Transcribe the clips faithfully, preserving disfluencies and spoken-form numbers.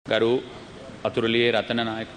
ගරු අතුරුලියේ රතනනායක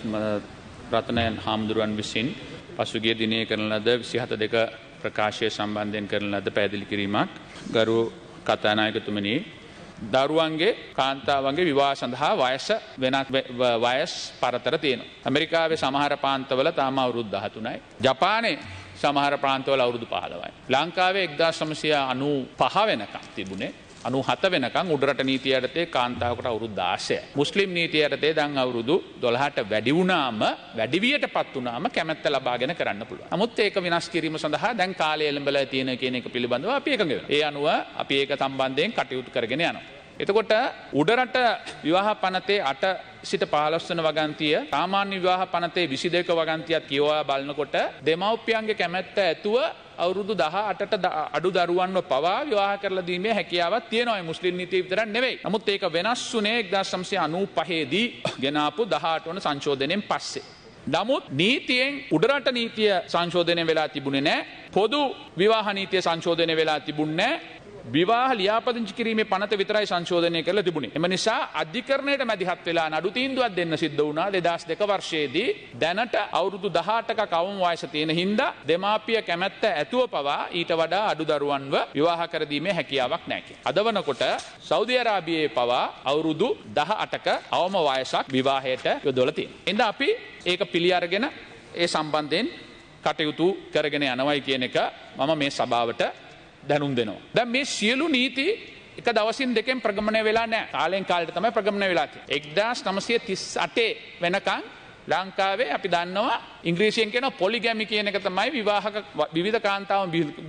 රතනයන් හාමුදුරුවන් විසින් පසුගිය දිනේ කරන ලද විසිහත දෙක ප්‍රකාශය සම්බන්ධයෙන් කරන ලද පැහැදිලි කිරීමක් ගරු කතානායකතුමනි දරුවන්ගේ කාන්තාවන්ගේ විවාහ සඳහා වයස වෙනස් වයස් පරතර තියෙනවා. ඇමරිකාවේ සමහර ප්‍රාන්තවල තාම අවුරුදු දහතුනයි. ජපානයේ සමහර ප්‍රාන්තවල අවුරුදු පහළොවයි. ලංකාවේ එක්දාස් නවසිය අනූපහ වෙනකම් තිබුණේ අනූහත වෙනකම් උඩරට නීතිය යටතේ කාන්තාවකට අවුරුදු දාසයයි. මුස්ලිම් නීතිය යටතේ දැන් අවුරුදු දොළහට වැඩි වුණාම වැඩිවියටපත් වුණාම කැමැත්ත ලබාගෙන කරන්න පුළුවන්. නමුත් ඒක විනාශ කිරීම සඳහා දැන් කාලය එළඹලා තියෙන කියන එක පිළිබඳව අපි එකඟ වෙනවා. ඒ අනුව අපි ඒක සම්බන්ධයෙන් කටයුතු කරගෙන යනවා. එතකොට උඩරට විවාහ පනතේ අට සිට පහළොස් වන වගන්තිය සාමාන්‍ය විවාහ පනතේ විසි දෙක වගන්තියත් කියවා බලනකොට දෙමව්පියන්ගේ කැමැත්ත ඇතුව අවුරුදු දහ අටට අඩු දරුවන්ව පවා විවාහ කරලා දීමේ හැකියාවක් තියෙනවා. ඒ මුස්ලිම් නීතිය විතරක් නෙවෙයි. නමුත් ඒක වෙනස් වුණේ එක්දාස් නවසිය අනූපහ දී ගෙනාපු දහඅට වන සංශෝධනයෙන් පස්සේ. නමුත් නීතියෙන් උඩරට නීතිය සංශෝධනය වෙලා තිබුණේ නැහැ. පොදු විවාහ නීතිය සංශෝධනය වෙලා තිබුණේ නැහැ. විවාහ ලියාපදිංචි කිරීමේ පනත විතරයි සංශෝධනය කරලා තිබුණේ. එම නිසා අධිකරණයට මැදිහත් වෙලා නඩු තීන්දුවක් දෙන්න සිද්ධ වුණා දෙදාස් දෙක වර්ෂයේදී. දැනට අවුරුදු දහඅටක කවම වයස තියෙන හින්දා දෙමාපිය කැමැත්ත ඇතුව පවා ඊට වඩා අඩු දරුවන්ව විවාහ කර දීමේ හැකියාවක් නැහැ කියලා. අද වනකොට සෞදි අරාබියේ පවා අවුරුදු දහඅටක අවම වයසක් විවාහයට යොදවලා තියෙනවා. එහෙනම් අපි ඒක පිළි අරගෙන ඒ සම්බන්ධයෙන් කටයුතු කරගෙන යනවායි කියන එක මම මේ සභාවට දැනුම් දෙනවා. දැන් මේ සියලු නීති එක දවසින් දෙකෙන් ප්‍රගමනය වෙලා නැහැ. කාලෙන් කාලට තමයි ප්‍රගමනය වෙලා තියෙන්නේ. එක්දාස් නවසිය තිස් අටේ වෙනකන් ලංකාවේ අපි දන්නවා ඉංග්‍රීසියෙන් කියන පොලිගැමි කියන එක තමයි විවාහක විවිධ කාන්තාවන්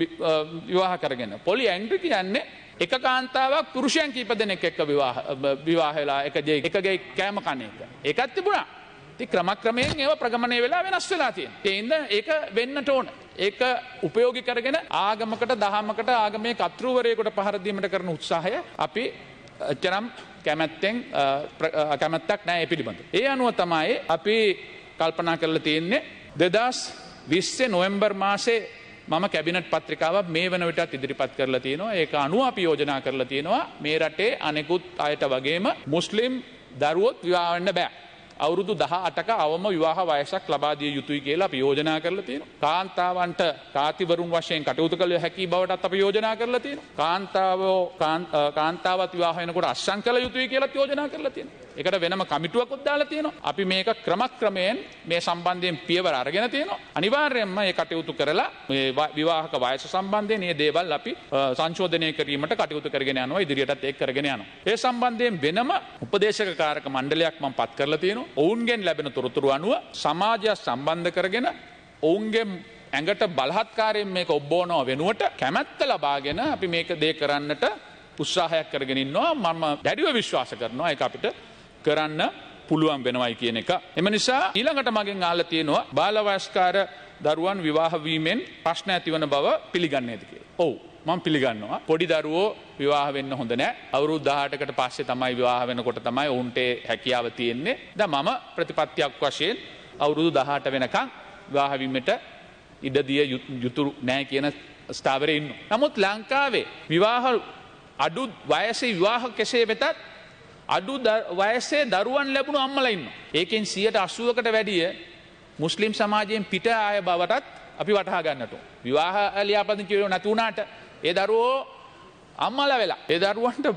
විවාහ කරගෙන. පොලි ඇන්ග්‍රි කියන්නේ එක කාන්තාවක් පුරුෂයන් කීප දෙනෙක් එක්ක විවාහ විවාහ වෙලා එක එකගේ කෑම කන එක. ඒකත් තිබුණා. ඉතින් ක්‍රමක්‍රමයෙන් ඒව ප්‍රගමනය වෙලා වෙනස් වෙලා තියෙනවා. ඒ හින්දා ඒක වෙන්නට ඕන. ඒක උපයෝගී කරගෙන ආගමකට දහමකට ආගමේ කර්තෘවරයෙකුට පහර දීමට කරන උත්සාහය අපි එතරම් කැමැත්තෙන් කැමැත්තක් නැහැ ඒ පිළිබඳව. ඒ අනුව තමයි අපි කල්පනා කරලා තියෙන්නේ දෙදාස් විස්සේ නොවැම්බර් මාසේ මම කැබිනට් පත්‍රිකාවක් මේ වන විටත් ඉදිරිපත් කරලා තියෙනවා. ඒක අනුව අපි යෝජනා කරලා තියෙනවා මේ රටේ අනෙකුත් අයට වගේම මුස්ලිම් දරුවොත් විවාහ වෙන්න බෑ. අවුරුදු දහඅටක අවම විවාහ වයසක් ලබා දිය යුතුයි කියලා අපි යෝජනා කරලා තියෙනවා. කාන්තාවන්ට කාතිවරුන් වශයෙන් කටයුතු කළ හැකි බවටත් අපි යෝජනා කරලා තියෙනවා. කාන්තාවෝ කාන්තාවත් විවාහ වෙනකොට අස්සම් කළ යුතුයි කියලාත් යෝජනා කරලා තියෙනවා. ඒකට වෙනම කමිටුවකුත් දාලා තියෙනවා. අපි මේක ක්‍රමක්‍රමයෙන් මේ සම්බන්ධයෙන් පියවර අරගෙන තියෙනවා. අනිවාර්යයෙන්ම මේ කටයුතු කරලා මේ විවාහක වයස සම්බන්ධයෙන් මේ දේවල් අපි සංශෝධනය කිරීමට කටයුතු කරගෙන යනවා. ඉදිරියටත් ඒක කරගෙන යනවා. ඒ සම්බන්ධයෙන් වෙනම උපදේශක කාරක මණ්ඩලයක් මම පත් කරලා තියෙනවා. ඔවුන්ගෙන් ලැබෙන තොරතුරු අනුව සමාජය සම්බන්ධ කරගෙන ඔවුන්ගේ ඇඟට බලහත්කාරයෙන් මේක ඔබ්බවනවා වෙනුවට කැමැත්ත ලබාගෙන අපි මේක දේ කරන්නට උත්සාහයක් කරගෙන ඉන්නවා. මම දැඩිව විශ්වාස කරනවා ඒක අපිට කරන්න පුළුවන් වෙනවයි කියන එක. එම නිසා ඊළඟට මගෙන් අහලා තියෙනවා බාලවයස්කාර දරුවන් විවාහ වීමෙන් ප්‍රශ්න ඇතිවන බව පිළිගන්නේද කියලා. ඔව් මම පිළිගන්නවා. පොඩි දරුවෝ විවාහ වෙන්න හොඳ නැහැ. අවුරුදු දහඅටකට පස්සේ තමයි විවාහ වෙනකොට තමයි ඔවුන්ට හැකියාව තියෙන්නේ. දැන් මම ප්‍රතිපත්තියක් වශයෙන් අවුරුදු දහඅට වෙනකන් විවාහ වීමට ඉඩ දිය යුතු නැහැ කියන ස්ථාවරයේ ඉන්නවා. නමුත් ලංකාවේ විවාහ අඩු වයසේ විවාහ කෙසේ වෙතත් අඩු වයසේ දරුවන් ලැබුණු අම්මලා ඉන්නවා. ඒකෙන් සියයට අසූවකට වැඩිය මුස්ලිම් සමාජයෙන් පිට ආය බවටත් අපි වටහා ගන්නට ඕන. විවාහ ලියාපදිංචි වෙන්නේ නැති වුණාට ඒ දරුවෝ අම්මලා වෙලා ඒ දරුවන්ට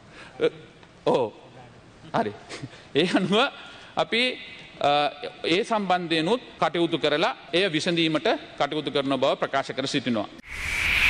ඕ හරි. ඒ අනුව අපි ඒ සම්බන්ධයෙන්ුත් කටයුතු කරලා එය විසඳීමට කටයුතු කරන බව ප්‍රකාශ කර සිටිනවා.